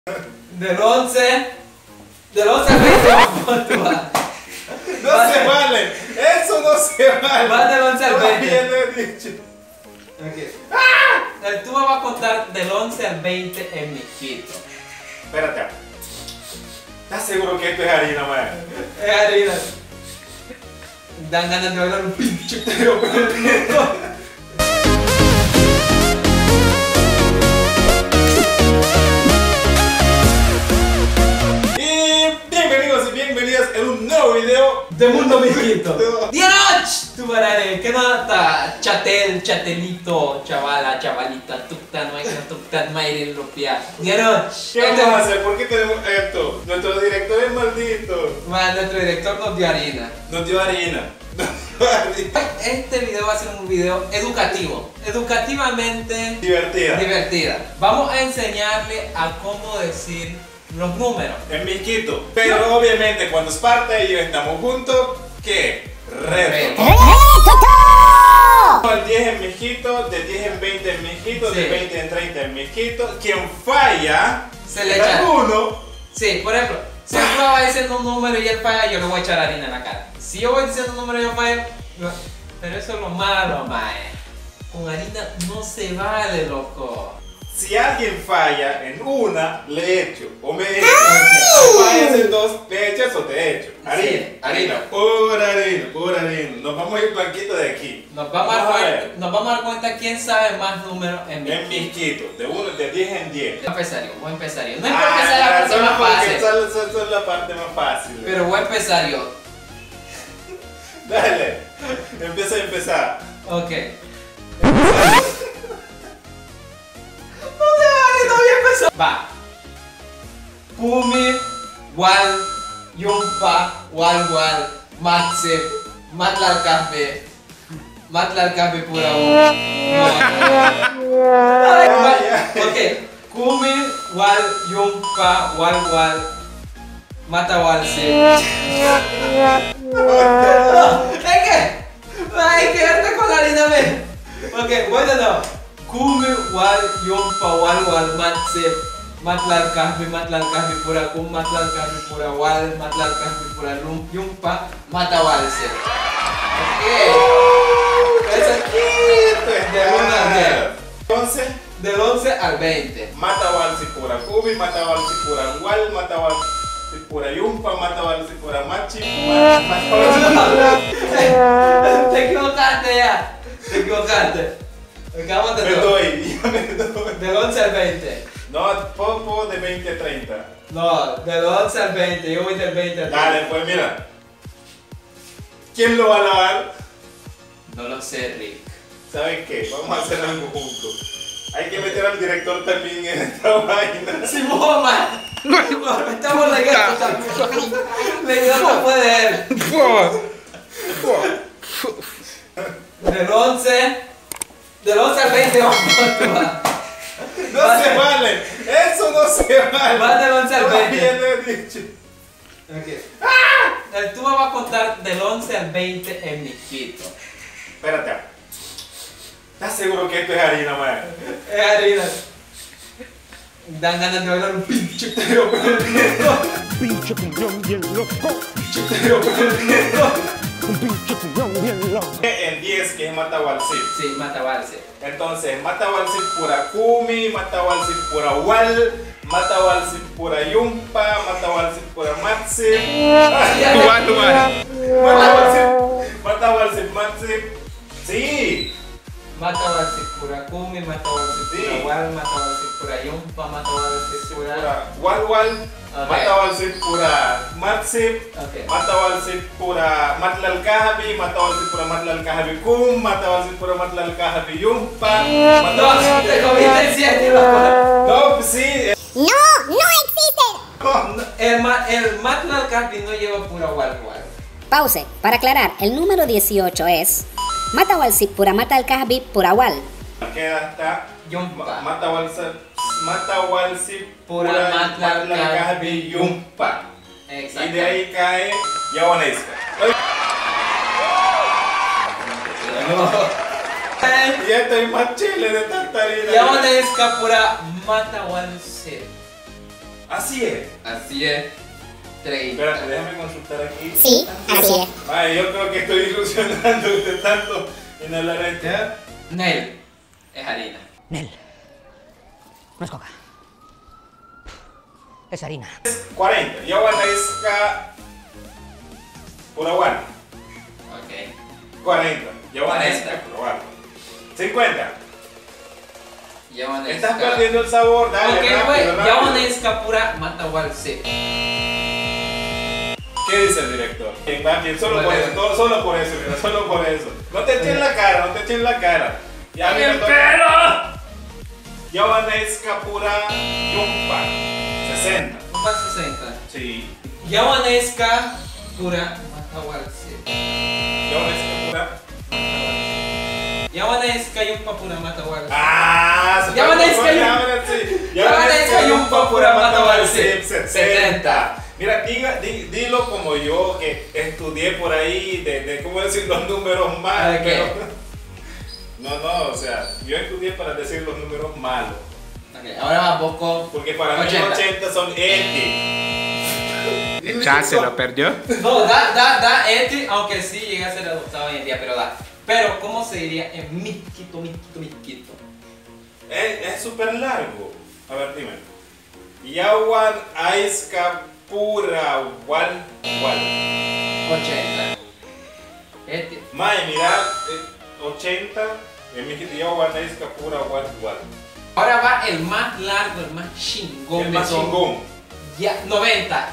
Del 11 al 20 vamos. No se vale, eso no se vale. Va del 11 al 20. Todavía no he dicho. Okay. Tú me vas a contar del 11 al 20 en mijito. Espérate. ¿Estás seguro que esto es harina, man? Es harina. Dan ganas de bailar un pinche tiro, pero bienvenidas en un nuevo video de Mundo Mijito. ¡Dianoch! Tu barare, ¿qué nota? Chatel, chatelito, chavala, chavalita, tuktan, maikna, tuktan, mairin, rupia. ¡Dianoch! ¿Qué vamos a hacer? ¿Por qué tenemos esto? Nuestro director es maldito. Man, nuestro director nos dio harina. Nos dio harina. Este video va a ser un video educativo, educativamente divertida. Vamos a enseñarle a cómo decir los números en mijito, pero obviamente cuando Esparta y yo estamos juntos, ¿qué? Reto. Al 10 en mijito, de 10 en 20 en mijito, de 20 en 30 en mijito. Quien falla, se le echa uno. Sí, por ejemplo, si él va diciendo un número y él falla, yo le voy a echar harina en la cara. Si yo voy diciendo un número y yo fallo, pero eso es lo malo, mae. Con harina no se vale, loco. Si alguien falla en una, le echo o me echo. Si fallas en dos, te echas o te echo. Harina, sí, harina, pura harina. Nos vamos a ir blanquito de aquí. Nos vamos a dar cuenta quién sabe más números en mijito. En mijito, de 10 en 10. Voy a empezar yo. No es porque sea la parte más fácil. Esa es la parte más fácil. Pero voy a empezar yo. Dale, empieza a empezar. Ok. No voy a empezar. Va. Kumi, wal, yumpa, wal, matsip, matlal kahve pura Ok. Kumi, wal, yumpa, wal, mata wal sip. Hay que verte con la harina, ve. Ok, voy de nuevo. Kumi, wal, yumpa, wal, matsip, matlal kahve pura kum, matlal kahve pura wal, matlal kahve pura yumpa, mata wal sip. Ok. Eso es de 1 al 10. Entonces, del 11 al 20. Mata wal si pura kumi, mata wal si pura wal, mata wal si pura yumpa, mata wal si pura machi, Te equivocaste ya. Te equivocaste. Acabamos de me doy. Del 11 al 20. No, poco de 20 a 30. No, del 11 al 20. Yo voy del 20 al 30. Dale, pues mira. ¿Quién lo va a lavar? No lo sé, Rick. ¿Saben qué? Vamos a hacer algo juntos. Hay que meter al director también en esta vaina. ¡Simón, man! Estamos leyendo también. Leyendo no puede él. Del 11 al 20 vamos a No se vale. Eso no se vale. Va del 11 al 20. Todavía no he dicho. Okay. Tú me vas a contar del 11 al 20 en mijito. Espérate. ¿Estás seguro que esto es harina, man? Es harina. Dan ganas de bailar un pinche tiro, pero pinche cuñón bien loco. Pinche tiro, pero Un pinche cuñón bien loco. En 10 que es Matawalsip. Sí, Matabalse. Entonces, Matawalsip pura kumi, Matawalsip pura wal, Matawalsip pura yumpa, Matawalsip pura matsip. Matawalsip matsip. Sí. Matabalse pura kumi, Matabalse pura wal, Matabalse pura yumpa, Matabalse pura wal, Matawalsip pura matsip, Okay. Matawalsip pura matlal kahvi, Matawalsip pura matlal kahvi kum, Matawalsip pura matlal kahvi yumpa. No, te comiste el 7, No, pues sí. ¡No existe! El Matlal kahvi no lleva pura wal. Pause. Para aclarar, el número 18 es Matawalsip pura matal kahvi pura wal. Queda hasta Yumpa. Matawalsip Pura matlal kahvi yumpa. Exacto. Y de ahí cae Yawaneska. Y esto es más chile de tartarina. Yawaneska pura Matabalse. Así es. Así es. 30. Espérate, déjame consultar aquí. Sí, así es. Ay, yo creo que estoy ilusionando de tanto en hablar este. Nel. Es harina. Nel. No es coca. Es harina. 40. Yawanaiska Purawan. Ok. 40. Yawanaiska 40. Purawan. 50. Yawanaiska. Estás perdiendo el sabor, dale, Ok, rápido, güey. rápido. Yawanaiska pura matawal sip. ¿Qué dice el director? Bien, va bien, solo por Vale. eso, solo por eso, mira, solo por eso. No te echen la cara, no te echen la cara. Ya ¡En el me toca. Yawanaiska Pura Yumpa. 60. Más 60. Sí. Yawanaiska pura matawal sip. Yawanaiska Pura. Yawanaiska yumpa pura matawal sip. Ah, se Yawanaiska fue, Yumpa. ahora sí. Yawanaiska Yumpa Pura Matawal Sip. 70. Mira, dilo como yo que estudié por ahí de cómo decir los números mal. ¿De qué? pero- No, o sea, yo estudié para decir los números malos. Ok, ahora vamos con. Porque para mí 80. 80 son Ya se lo perdió. No, da este, aunque sí llega a ser adoptado hoy en día, pero da. Pero, ¿cómo se diría en misquito? Es súper largo. A ver, dime. Yawan Aiska Pura Wal. 80. Este. Mae, mira, 80. En mi Yawan Aiska Pura Wal. Ahora va el más largo, el más chingón El de más todos. chingón. 90.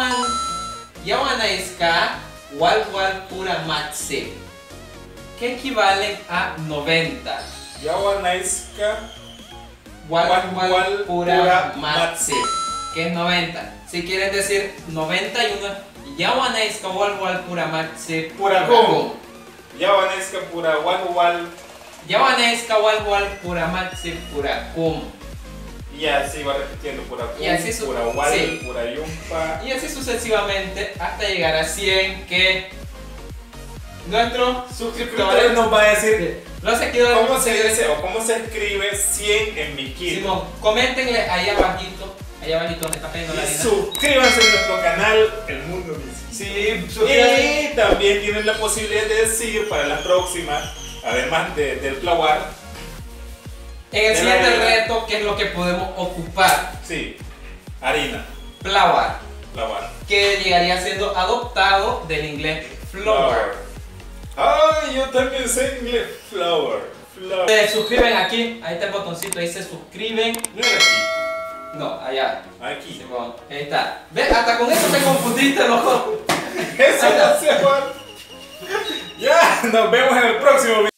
Yawanaiska wal pura matse. Que equivalen a 90. Yawan Aiska Wal pura pura matse. Que es 90. Si quieres decir 91, Yawanaiska wal pura matse Pura com. Yawan Aiska Pura Wal. Yawanaiska wal pura matse pura cum. Y así va repitiendo. Pura com, Y así Pura Wal, sí. Pura Yumpa. Y así sucesivamente hasta llegar a 100, que nuestros suscriptores Nos va a decir los seguidores. cómo se dice o cómo se escribe 100 en mi kit. Simón, coméntenle ahí abajito donde está cayendo la Y harina. suscríbanse a nuestro canal El Mundo Visible. Sí, suscríbanse. Y también tienen la posibilidad de decir para la próxima, además del flawar, En el de siguiente la harina. reto, ¿qué es lo que podemos ocupar? sí, harina, Flawar, flawar. que llegaría siendo adoptado del inglés flower. Ah, yo también sé inglés. Flower. Se suscriben aquí, ahí está el botoncito, ahí se suscriben. No era aquí. No, allá. Aquí. Simón, ahí está. Ve, hasta con eso te confundiste, loco. Eso no se va. Ya, nos vemos en el próximo video.